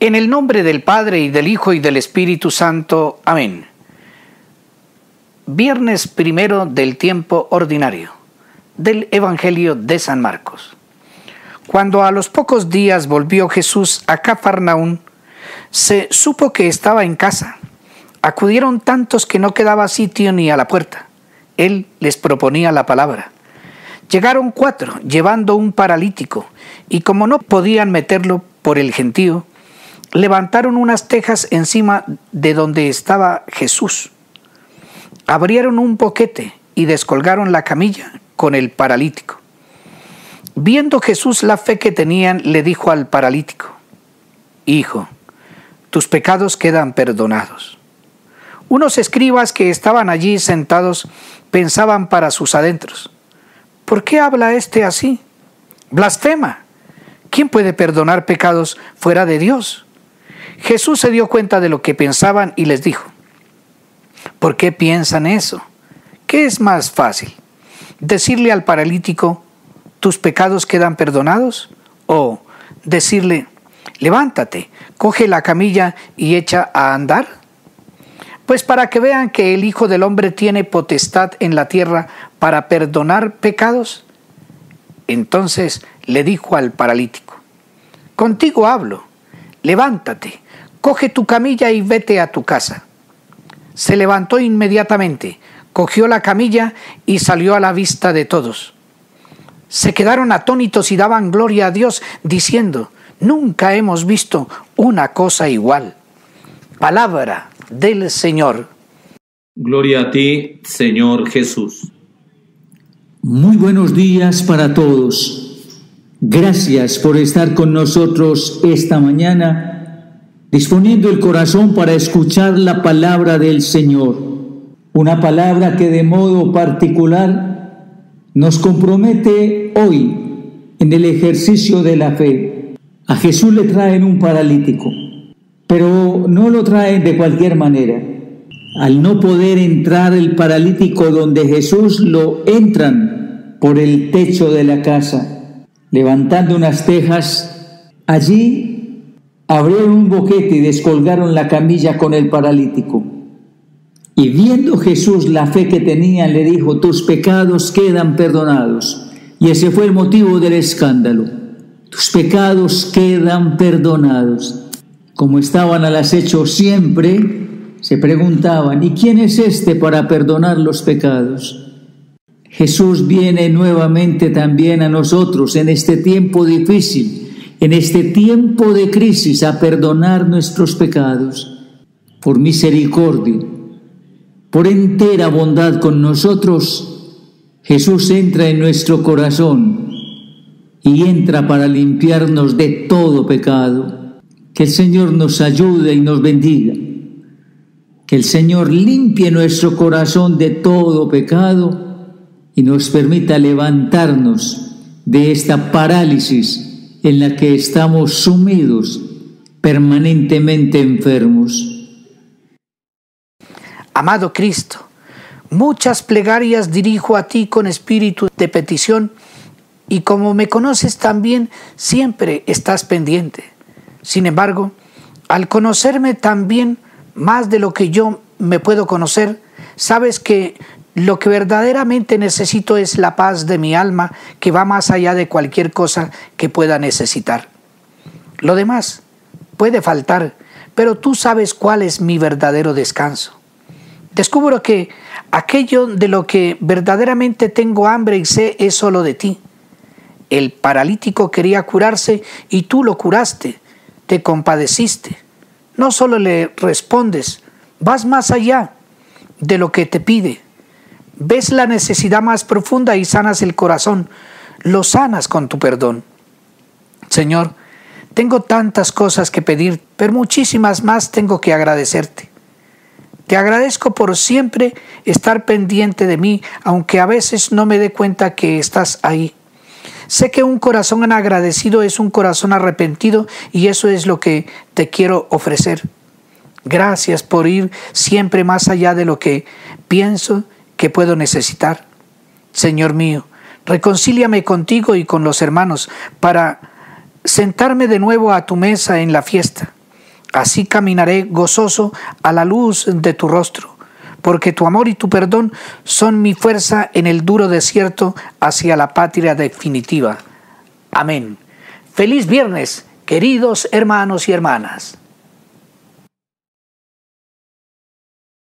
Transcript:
En el nombre del Padre, y del Hijo, y del Espíritu Santo. Amén. Viernes primero del tiempo ordinario del Evangelio de San Marcos. Cuando a los pocos días volvió Jesús a Cafarnaún, se supo que estaba en casa. Acudieron tantos que no quedaba sitio ni a la puerta. Él les proponía la palabra. Llegaron 4, llevando un paralítico, y como no podían meterlo por el gentío, levantaron unas tejas encima de donde estaba Jesús. Abrieron un boquete y descolgaron la camilla con el paralítico. Viendo Jesús la fe que tenían, le dijo al paralítico: Hijo, tus pecados quedan perdonados. Unos escribas que estaban allí sentados pensaban para sus adentros: ¿por qué habla este así? Blasfema. ¿Quién puede perdonar pecados fuera de Dios? Jesús se dio cuenta de lo que pensaban y les dijo: ¿por qué piensan eso? ¿Qué es más fácil? ¿Decirle al paralítico: tus pecados quedan perdonados? ¿O decirle: levántate, coge la camilla y echa a andar? Pues para que vean que el Hijo del Hombre tiene potestad en la tierra para perdonar pecados. Entonces le dijo al paralítico: contigo hablo, levántate, coge tu camilla y vete a tu casa. Se levantó inmediatamente, cogió la camilla y salió a la vista de todos. Se quedaron atónitos y daban gloria a Dios, diciendo: nunca hemos visto una cosa igual. Palabra del Señor. Gloria a ti, Señor Jesús. Muy buenos días para todos. Gracias por estar con nosotros esta mañana, disponiendo el corazón para escuchar la palabra del Señor. Una palabra que de modo particular nos compromete hoy en el ejercicio de la fe. A Jesús le traen un paralítico, pero no lo traen de cualquier manera. Al no poder entrar el paralítico donde Jesús, lo entran por el techo de la casa, levantando unas tejas. Allí abrieron un boquete y descolgaron la camilla con el paralítico. Y viendo Jesús la fe que tenían, le dijo: tus pecados quedan perdonados. Y ese fue el motivo del escándalo. Tus pecados quedan perdonados. Como estaban al acecho siempre, se preguntaban: ¿y quién es este para perdonar los pecados? Jesús viene nuevamente también a nosotros en este tiempo difícil, en este tiempo de crisis, a perdonar nuestros pecados. Por misericordia, por entera bondad con nosotros, Jesús entra en nuestro corazón y entra para limpiarnos de todo pecado. Que el Señor nos ayude y nos bendiga. Que el Señor limpie nuestro corazón de todo pecado y nos permita levantarnos de esta parálisis en la que estamos sumidos, permanentemente enfermos. Amado Cristo, muchas plegarias dirijo a ti con espíritu de petición, y como me conoces también, siempre estás pendiente. Sin embargo, al conocerme también más de lo que yo me puedo conocer, sabes que lo que verdaderamente necesito es la paz de mi alma, que va más allá de cualquier cosa que pueda necesitar. Lo demás puede faltar, pero tú sabes cuál es mi verdadero descanso. Descubro que aquello de lo que verdaderamente tengo hambre y sé es solo de ti. El paralítico quería curarse y tú lo curaste, te compadeciste. No solo le respondes, vas más allá de lo que te pide. Ves la necesidad más profunda y sanas el corazón, lo sanas con tu perdón. Señor, tengo tantas cosas que pedir, pero muchísimas más tengo que agradecerte. Te agradezco por siempre estar pendiente de mí, aunque a veces no me dé cuenta que estás ahí. Sé que un corazón agradecido es un corazón arrepentido, y eso es lo que te quiero ofrecer. Gracias por ir siempre más allá de lo que pienso que puedo necesitar. Señor mío, reconcíliame contigo y con los hermanos para sentarme de nuevo a tu mesa en la fiesta. Así caminaré gozoso a la luz de tu rostro, porque tu amor y tu perdón son mi fuerza en el duro desierto hacia la patria definitiva. Amén. Feliz viernes, queridos hermanos y hermanas.